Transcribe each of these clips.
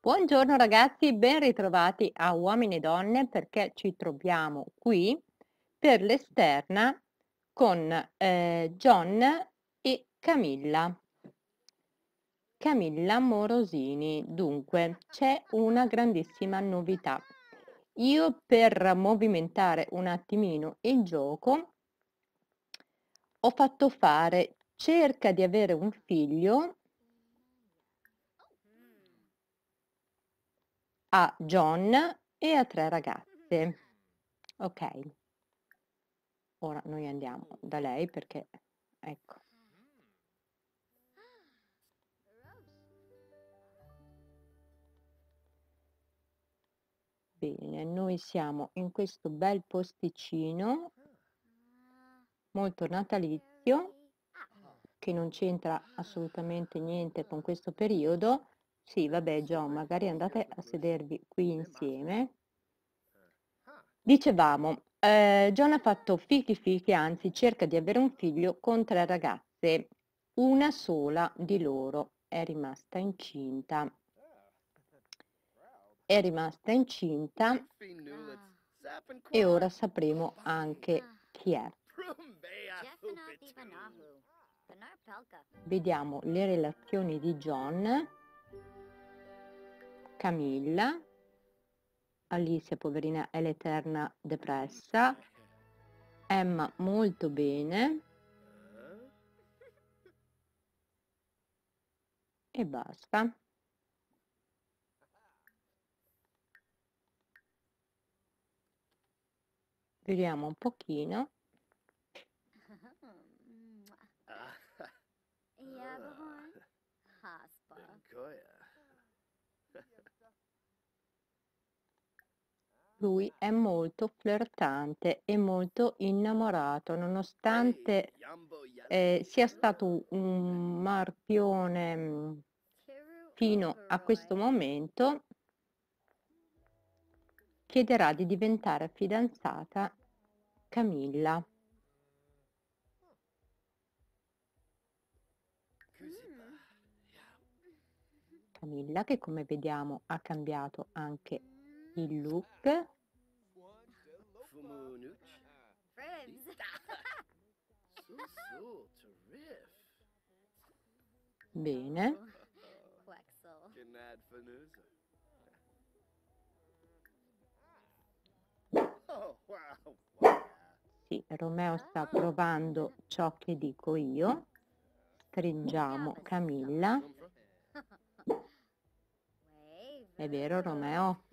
Buongiorno ragazzi, ben ritrovati a Uomini e Donne perché ci troviamo qui per l'esterna con John e Camilla. Camilla Morosini. Dunque, c'è una grandissima novità. Io per movimentare un attimino il gioco ho fatto fare cerca di avere un figlio a John e a 3 ragazze. Ok, ora noi andiamo da lei perché, ecco, bene, noi siamo in questo bel posticino molto natalizio che non c'entra assolutamente niente con questo periodo. Sì, vabbè, John, magari andate a sedervi qui insieme. Dicevamo, John ha fatto fichi fichi, anzi cerca di avere un figlio con 3 ragazze. Una sola di loro è rimasta incinta. È rimasta incinta e ora sapremo anche chi è. Vediamo le relazioni di John, Camilla, Alicia poverina è l'eterna depressa, Emma molto bene e basta. Vediamo un pochino. Lui è molto flirtante e molto innamorato, nonostante sia stato un marpione fino a questo momento, chiederà di diventare fidanzata Camilla. Camilla che come vediamo ha cambiato anche il look. Bene. Sì, Romeo sta provando ciò che dico io. Stringiamo Camilla. È vero, Romeo?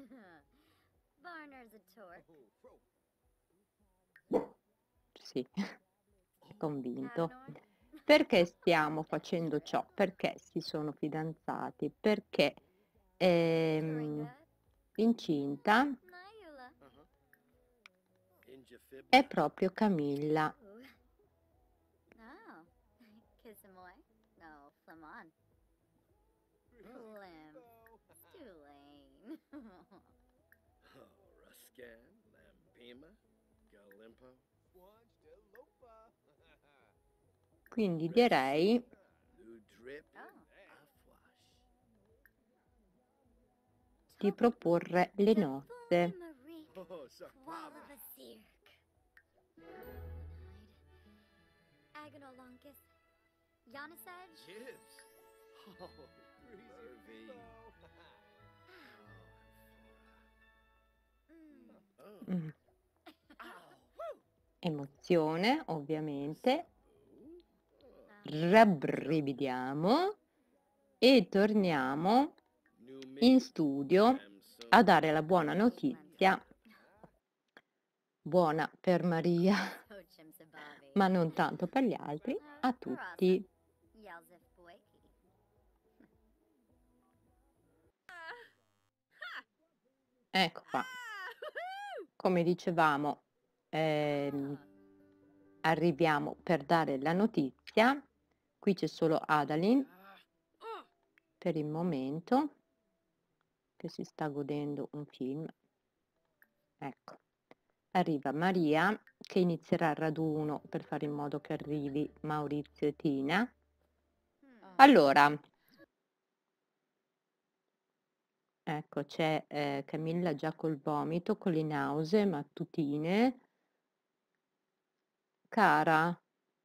Sì, è convinto. Perché stiamo facendo ciò? Perché si sono fidanzati? Perché incinta è proprio Camilla. Quindi direi di proporre le nozze. Mm. Emozione, ovviamente. Rabbrividiamo e torniamo in studio a dare la buona notizia, buona per Maria, ma non tanto per gli altri, a tutti. Ecco qua, come dicevamo, arriviamo per dare la notizia. Qui c'è solo Adalyn per il momento che si sta godendo un film. Ecco, arriva Maria che inizierà il raduno per fare in modo che arrivi Maurizio e Tina. Allora, Ecco, c'è Camilla già col vomito, con le nausee mattutine. Cara,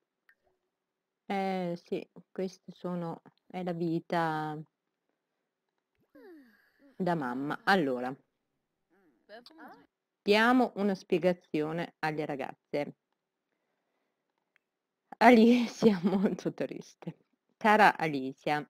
sì, queste sono è la vita da mamma. Allora, diamo una spiegazione alle ragazze. Alicia molto triste. Cara Alicia,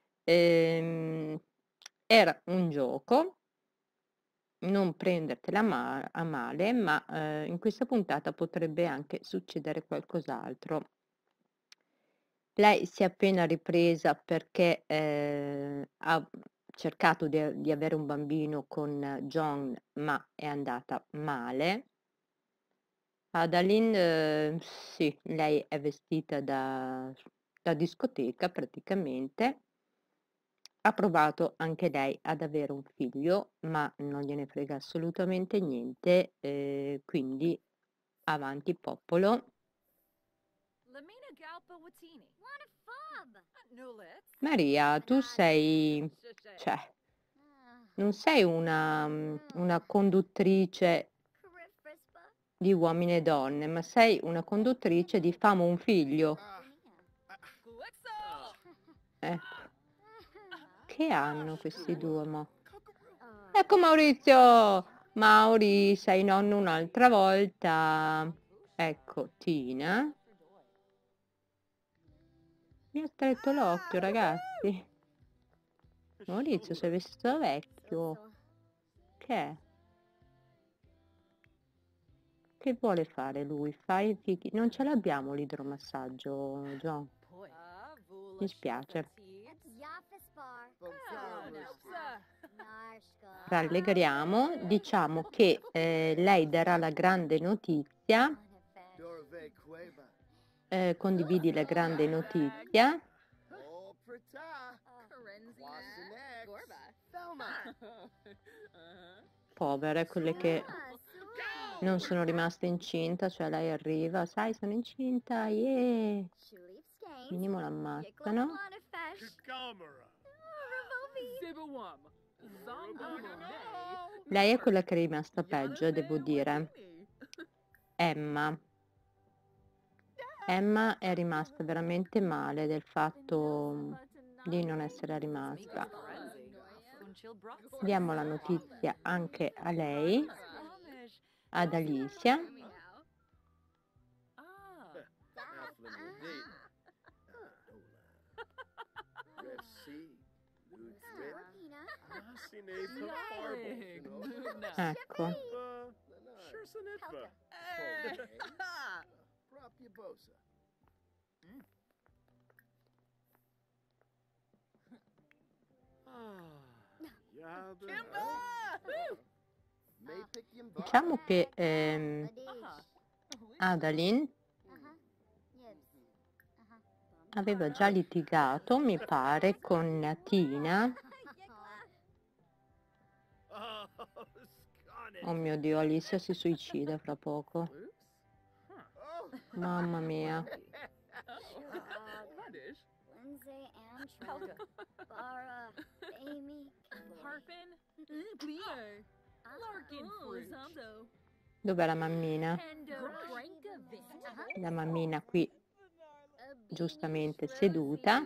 era un gioco, non prendertela a male, ma, in questa puntata potrebbe anche succedere qualcos'altro. Lei si è appena ripresa perché, ha cercato di avere un bambino con John, ma è andata male. Adalyn, sì, lei è vestita da discoteca praticamente. Ha provato anche lei ad avere un figlio, ma non gliene frega assolutamente niente, quindi avanti popolo. Maria, tu sei cioè, non sei una conduttrice di Uomini e Donne, ma sei una conduttrice di Famo un figlio. Ecco. Che hanno questi due mo? Ecco Maurizio! Mauri, sei nonno un'altra volta. Ecco, Tina. Mi ha stretto l'occhio, ragazzi. Maurizio, sei vestito da vecchio. Che è? Che vuole fare lui? Fai i fichi. Non ce l'abbiamo l'idromassaggio, John. Mi spiace. Rallegriamo, diciamo che lei darà la grande notizia. Condividi la grande notizia. Povere quelle che non sono rimaste incinta, cioè lei arriva, sai, sono incinta, yeah! Minimo l'ammazzano. Lei è quella che è rimasta peggio, devo dire. Emma. Emma è rimasta veramente male del fatto di non essere rimasta. Diamo la notizia anche a lei, ad Alicia. Ecco. Diciamo che Adalyn aveva già litigato, mi pare, con Tina. Oh mio Dio, Alicia si suicida fra poco. Mamma mia. Dov'è la mammina? La mammina qui, giustamente seduta.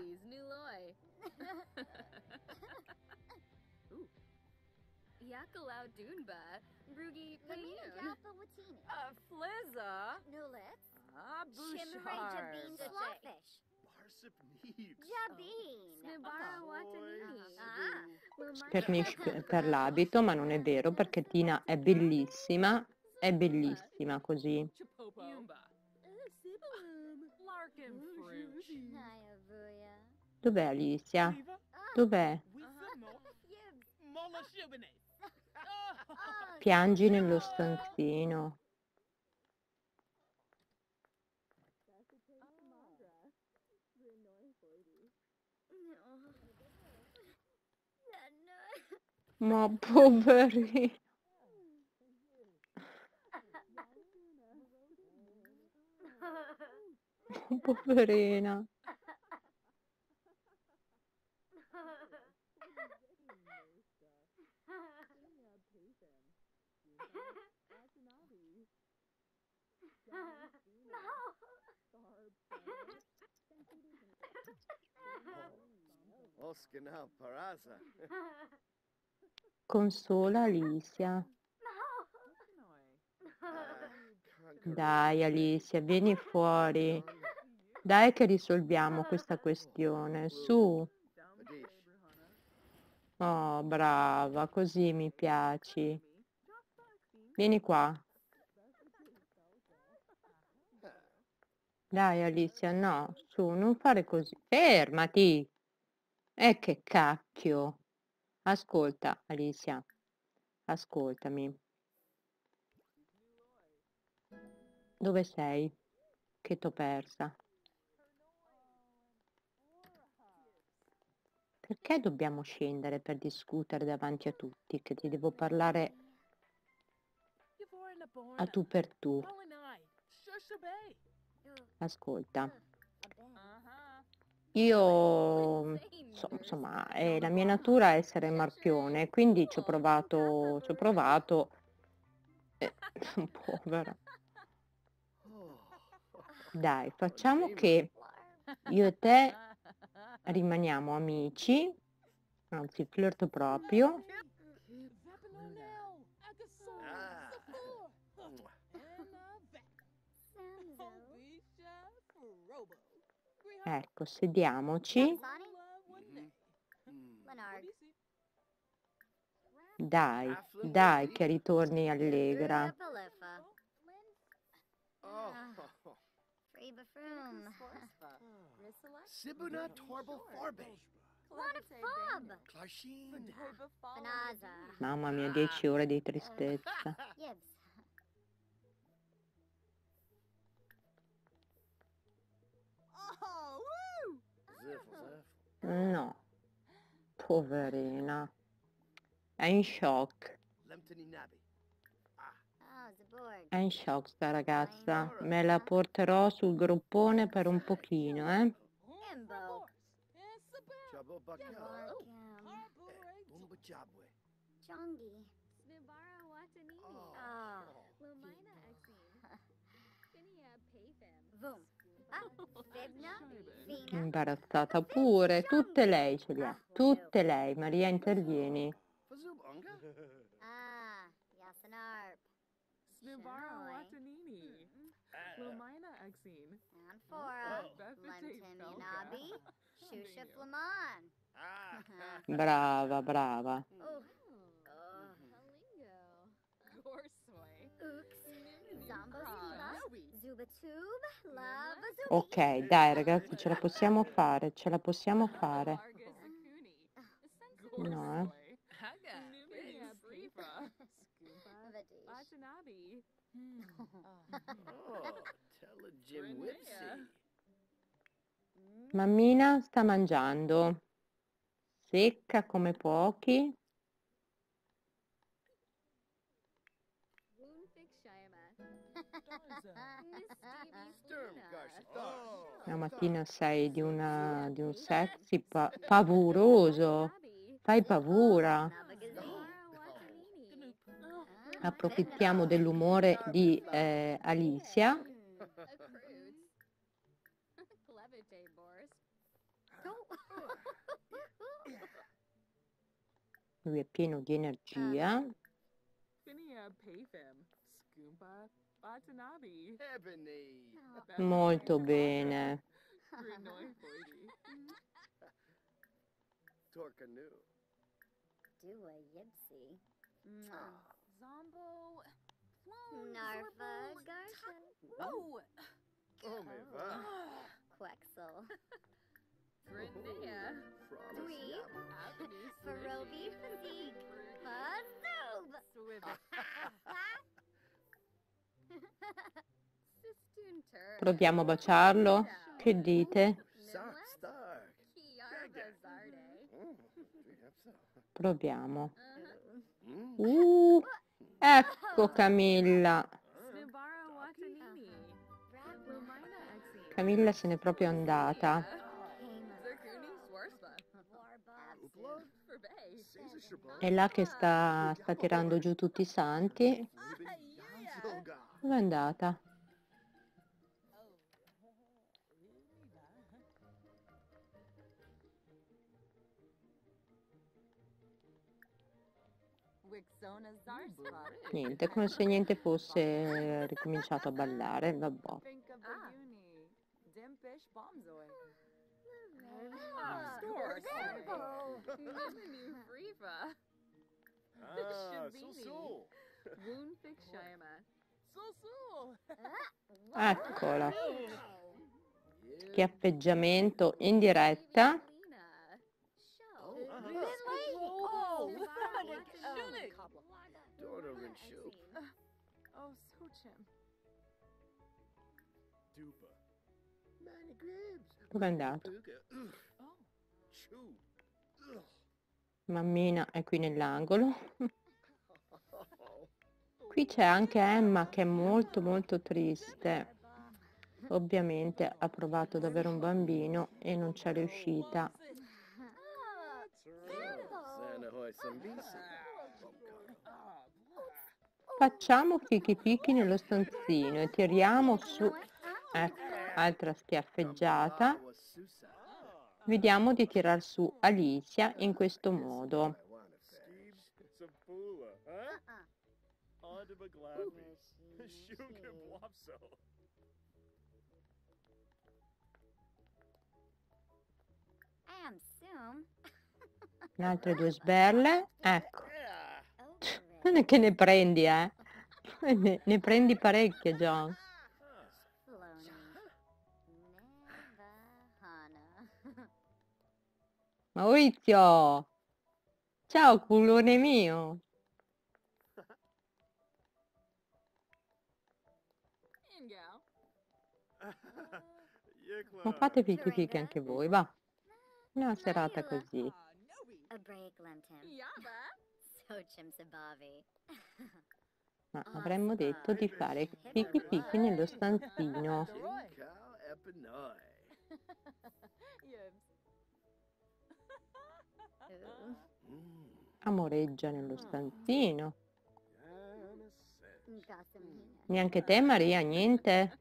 Spernisce per l'abito, ma non è vero perché Tina è bellissima così. Dov'è Alicia? Dov'è? Piangi nello stanzino. Ma poverino. Poverina. Consola Alicia. Dai Alicia, vieni fuori. Dai che risolviamo questa questione. Su. Oh, brava, così mi piaci. Vieni qua. Dai Alicia, no, su, non fare così. Fermati. Che cacchio. Ascolta, Alicia. Ascoltami. Dove sei? Che t'ho persa. Perché dobbiamo scendere per discutere davanti a tutti? Che ti devo parlare a tu per tu. Ascolta. Io, insomma, la mia natura è essere marpione, quindi ci ho provato, povera. Dai, facciamo che io e te rimaniamo amici, anzi flirt proprio. Ecco, sediamoci. Dai, dai che ritorni allegra. Mamma mia, 10 ore di tristezza. No, poverina. È in shock. È in shock sta ragazza. Me la porterò sul groppone per un pochino, eh? Imbarazzata pure, tutte lei ce li ha, tutte lei. Maria, intervieni. Brava, brava. Ok, dai ragazzi, ce la possiamo fare, ce la possiamo fare. No, Mammina sta mangiando, secca come pochi. La mattina sei di un sexy pavuroso, fai paura. Approfittiamo dell'umore di Alicia. Lui è pieno di energia. Molto bene. Proviamo a baciarlo? Che dite? Proviamo. Ecco Camilla. Camilla se n'è proprio andata. È là che sta tirando giù tutti i santi. Dove è andata? Niente, come se niente fosse ricominciato a ballare, vabbè. Eccola. Schiaffeggiamento in diretta. Dove è andato? Mammina è qui nell'angolo. Qui c'è anche Emma che è molto molto triste. Ovviamente ha provato ad avere un bambino e non c'è riuscita. Facciamo fichi fichi nello stanzino e tiriamo su. Ecco, altra schiaffeggiata. Vediamo di tirar su Alicia in questo modo. Altre due sberle. Ecco. Non è che ne prendi, ne prendi parecchie, John. Maurizio! Ciao, culone mio! Ma fate fichi fichi anche voi, va. Una serata così. Ma avremmo detto di fare fichi fichi nello stanzino. Amoreggia nello stanzino. Neanche te, Maria, niente?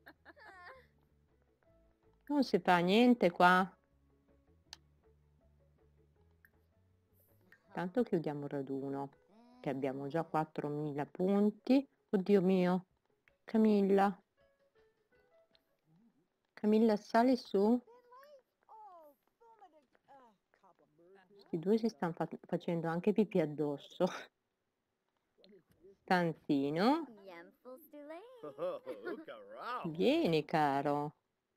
Non si fa niente qua. Tanto chiudiamo il raduno, che abbiamo già 4.000 punti. Oddio mio, Camilla. Camilla, sali su. Questi due si stanno facendo anche pipì addosso. Stanzino. Vieni, caro.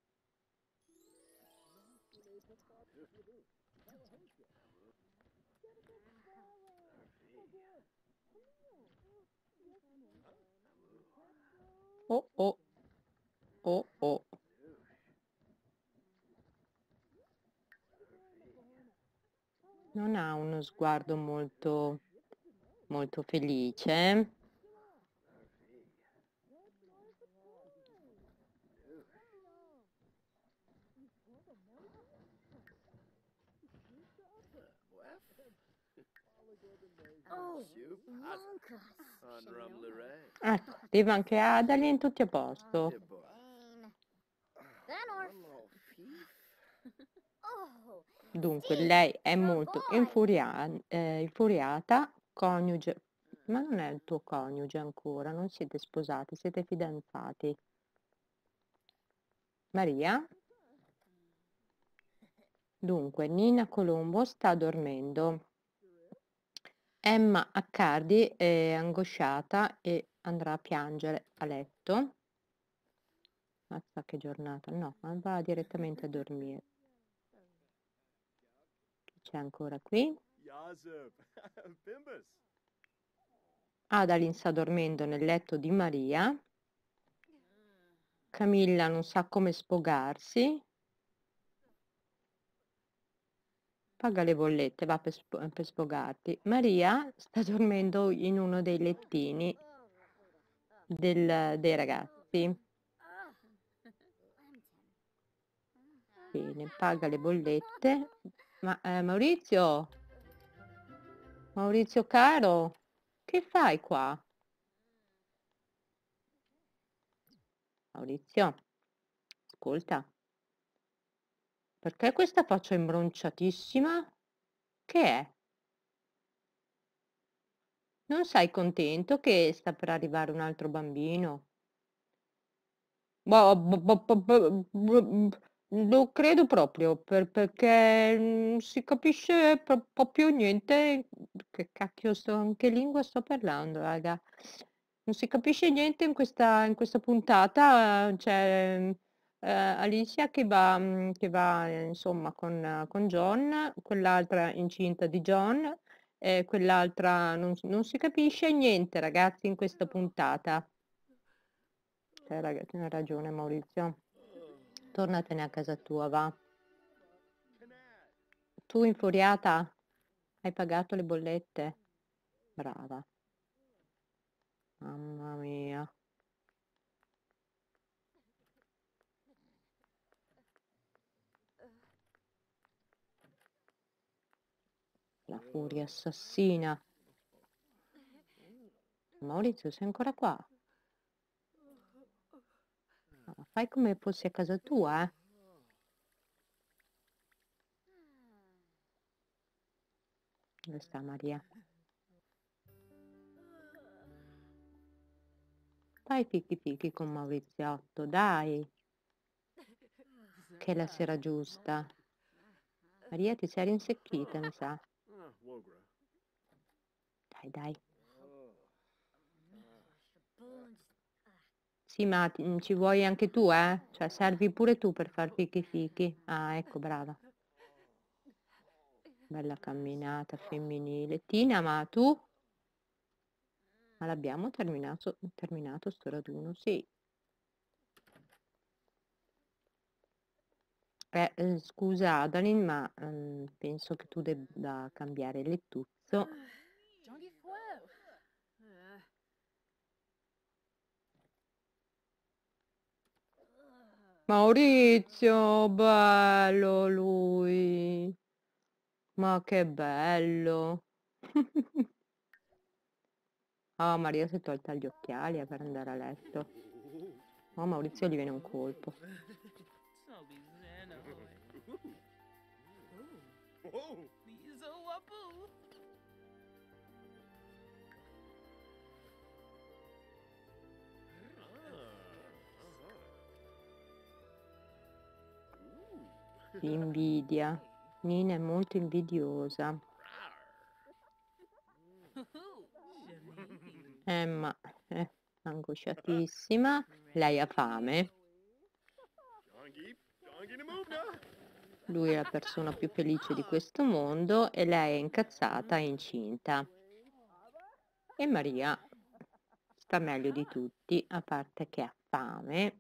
Oh oh. Oh oh. Non ha uno sguardo molto felice. Ecco, arriva anche Adalyn, tutti a posto. Dunque, lei è molto infuriata, coniuge, ma non è il tuo coniuge ancora, non siete sposati, siete fidanzati. Maria? Dunque, Nina Colombo sta dormendo. Emma Accardi è angosciata e andrà a piangere a letto. Mazza che giornata, no, ma va direttamente a dormire. Chi c'è ancora qui? Adalyn sta dormendo nel letto di Maria. Camilla non sa come sfogarsi. Paga le bollette, va per sfogarti. Maria sta dormendo in uno dei lettini dei ragazzi. Bene, paga le bollette. Ma Maurizio caro, che fai qua? Maurizio, ascolta. Perché questa faccia imbronciatissima? Che è? Non sei contento che sta per arrivare un altro bambino? Non credo proprio, perché non si capisce proprio niente. Che cacchio che lingua sto parlando, raga? Non si capisce niente in questa puntata, c'è, Alicia che va, insomma con John, quell'altra incinta di John, e quell'altra non si capisce niente ragazzi in questa puntata. Hai ragione Maurizio. Tornatene a casa tua, va. Tu infuriata? Hai pagato le bollette? Brava. Mamma mia. La furia assassina. Maurizio, sei ancora qua? No, fai come fossi a casa tua, eh? Dove sta Maria? Fai fichi fichi con Mauriziotto, dai, che è la sera giusta. Maria, ti sei rinsecchita, mi sa. Dai, dai. Sì, ma ci vuoi anche tu, eh? Cioè, servi pure tu per far fichi fichi. Ah, ecco, brava. Bella camminata femminile. Tina, ma tu? Ma l'abbiamo terminato sto raduno? Sì. Scusa Adalin, ma penso che tu debba cambiare il lettuccio. Maurizio, bello lui. Ma che bello. Oh, Maria si è tolta gli occhiali per andare a letto. Oh, Maurizio gli viene un colpo. Ti invidia. Nina è molto invidiosa. Emma è angosciatissima. Lei ha fame. Lui è la persona più felice di questo mondo e lei è incazzata e incinta. E Maria sta meglio di tutti, a parte che ha fame.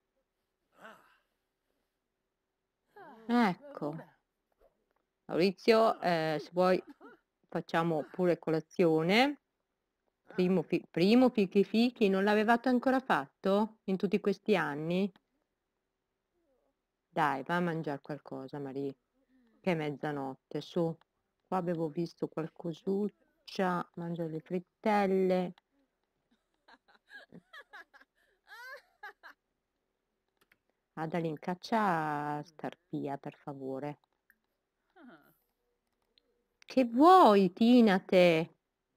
Ecco. Maurizio, se vuoi facciamo pure colazione. Primo fichi fichi, non l'avevate ancora fatto in tutti questi anni? Dai, va a mangiare qualcosa, Maria, che è mezzanotte, su. Qua avevo visto qualcosuccia, mangia le frittelle. Adalin, caccia Starpia, per favore. Che vuoi, Tina, te?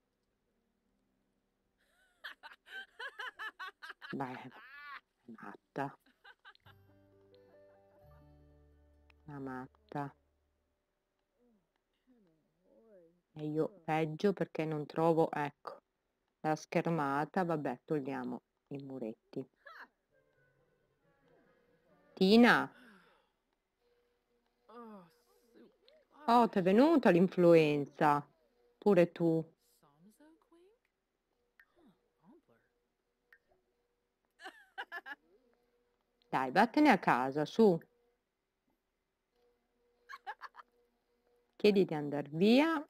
Beh, matta. Una matta. E io peggio perché non trovo, ecco, la schermata. Vabbè, togliamo i muretti. Tina, oh, ti è venuta l'influenza. Pure tu. Dai, vattene a casa, su. Chiedi di andare via.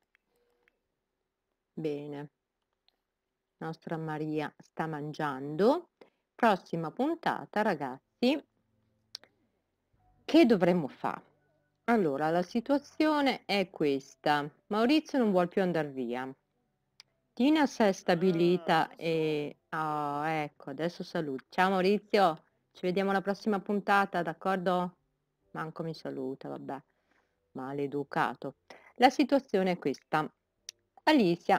Bene. Nostra Maria sta mangiando. Prossima puntata, ragazzi. Che dovremmo fare? Allora, la situazione è questa. Maurizio non vuole più andare via. Tina si è stabilita e... Oh, ecco, adesso saluto. Ciao Maurizio, ci vediamo alla prossima puntata, d'accordo? Manco mi saluta, vabbè. Maleducato. La situazione è questa. Alicia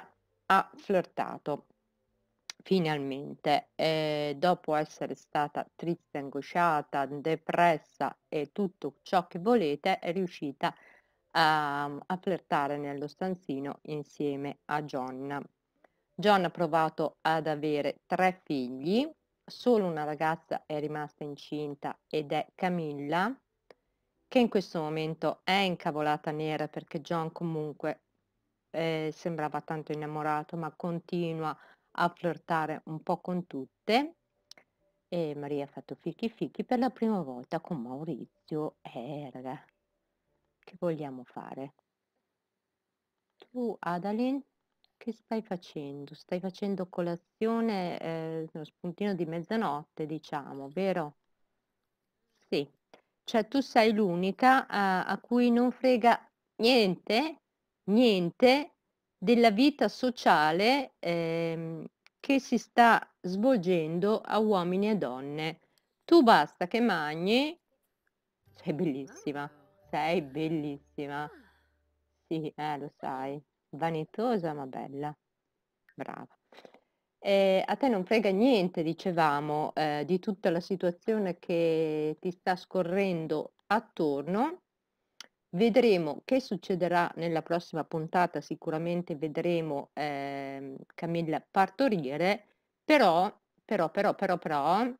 ha flirtato. Finalmente, dopo essere stata triste, angosciata, depressa e tutto ciò che volete, è riuscita a flirtare nello stanzino insieme a John. John ha provato ad avere 3 figli, solo una ragazza è rimasta incinta ed è Camilla, che in questo momento è incavolata nera perché John comunque, sembrava tanto innamorato, ma continua a flirtare un po' con tutte, e Maria ha fatto fichi fichi per la prima volta con Maurizio. Raga, che vogliamo fare? Tu, Adalin, che stai facendo? Stai facendo colazione, lo spuntino di mezzanotte, diciamo, vero? Sì. Cioè tu sei l'unica a cui non frega niente, niente della vita sociale, che si sta svolgendo a uomini e donne. Tu basta che mangi. Sei bellissima, sei bellissima. Sì, lo sai. Vanitosa ma bella. Brava. A te non frega niente, dicevamo, di tutta la situazione che ti sta scorrendo attorno. Vedremo che succederà nella prossima puntata, sicuramente vedremo, Camilla partorire, però,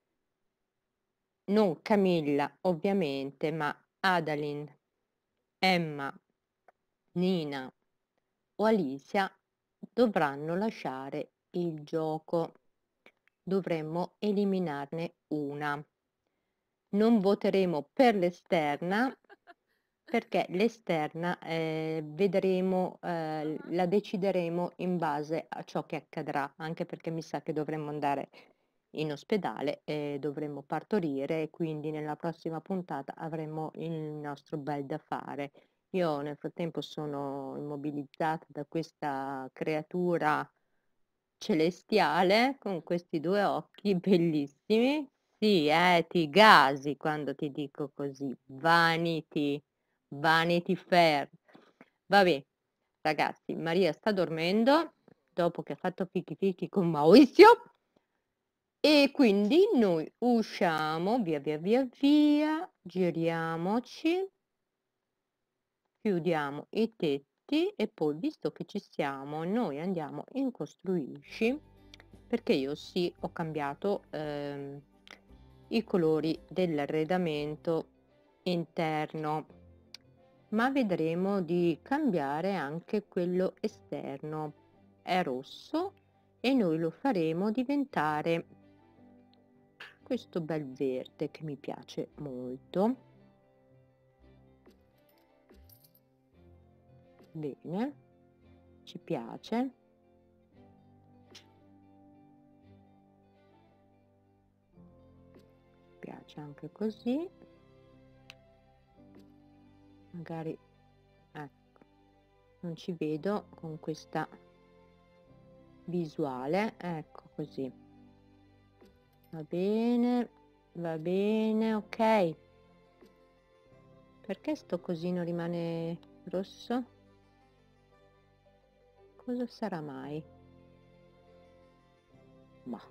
non Camilla ovviamente, ma Adalyn, Emma, Nina o Alicia dovranno lasciare il gioco. Dovremmo eliminarne una. Non voteremo per l'esterna perché l'esterna, vedremo, la decideremo in base a ciò che accadrà, anche perché mi sa che dovremmo andare in ospedale e dovremmo partorire e quindi nella prossima puntata avremo il nostro bel da fare. Io nel frattempo sono immobilizzata da questa creatura celestiale con questi 2 occhi bellissimi. Sì, ti gasi quando ti dico così. Vanity, Vanity Fair. Vabbè, ragazzi, Maria sta dormendo dopo che ha fatto fichi fichi con Maurizio e quindi noi usciamo via, giriamoci, chiudiamo i tetti e poi, visto che ci siamo, noi andiamo in costruisci, perché io sì, ho cambiato i colori dell'arredamento interno, ma vedremo di cambiare anche quello esterno. È rosso e noi lo faremo diventare questo bel verde che mi piace molto. Bene, ci piace. Piace anche così, magari ecco, non ci vedo con questa visuale, ecco così, va bene, ok. Perché sto cosino rimane rosso? Cosa sarà mai? Bah.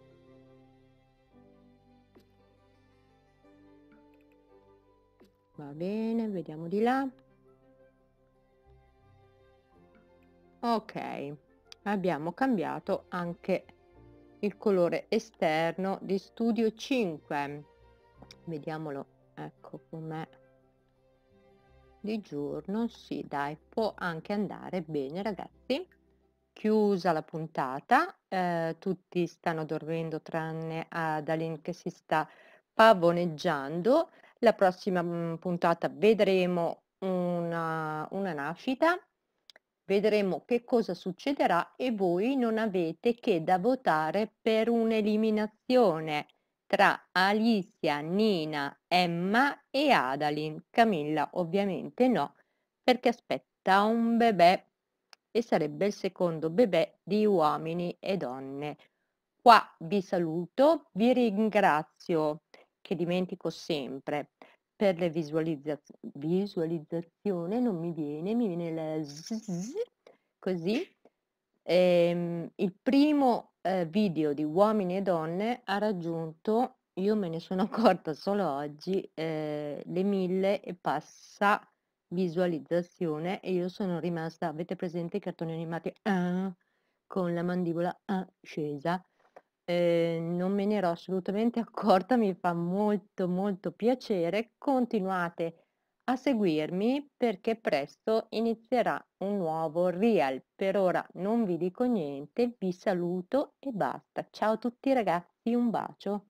Va bene, vediamo di là. Ok, abbiamo cambiato anche il colore esterno di Studio 5. Vediamolo, ecco com'è di giorno. Sì, dai, può anche andare bene, ragazzi. Chiusa la puntata, tutti stanno dormendo tranne Adalyn che si sta pavoneggiando. La prossima puntata vedremo una nascita, vedremo che cosa succederà e voi non avete che da votare per un'eliminazione tra Alicia, Nina, Emma e Adalyn. Camilla ovviamente no, perché aspetta un bebè e sarebbe il secondo bebè di uomini e donne. Qua vi saluto, vi ringrazio, che dimentico sempre, per le visualizzazione, non mi viene, mi viene la così, Il primo, video di Uomini e Donne ha raggiunto, io me ne sono accorta solo oggi, le 1000 e passa visualizzazione e io sono rimasta, avete presente i cartoni animati con la mandibola scesa? Non me ne ero assolutamente accorta, mi fa molto, molto piacere. Continuate a seguirmi perché presto inizierà un nuovo reel. Per ora non vi dico niente, vi saluto e basta. Ciao a tutti ragazzi, un bacio.